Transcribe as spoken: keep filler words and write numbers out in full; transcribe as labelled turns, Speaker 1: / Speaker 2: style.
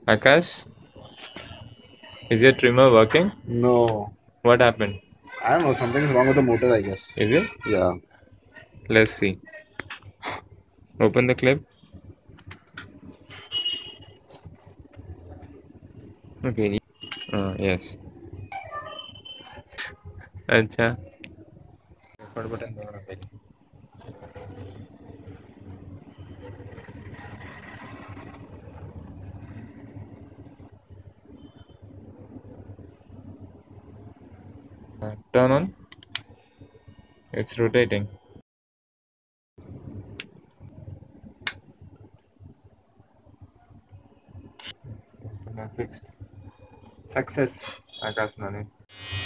Speaker 1: Akash, is your trimmer working?
Speaker 2: No.
Speaker 1: What happened?
Speaker 2: I don't know. Something is wrong with the motor, I guess.
Speaker 1: Is it?
Speaker 2: Yeah.
Speaker 1: Let's see. Open the clip. Okay. Uh, yes. अच्छा record button दबाना पहले. Uh, turn on. It's rotating. Fixed. Success. Akash Mane.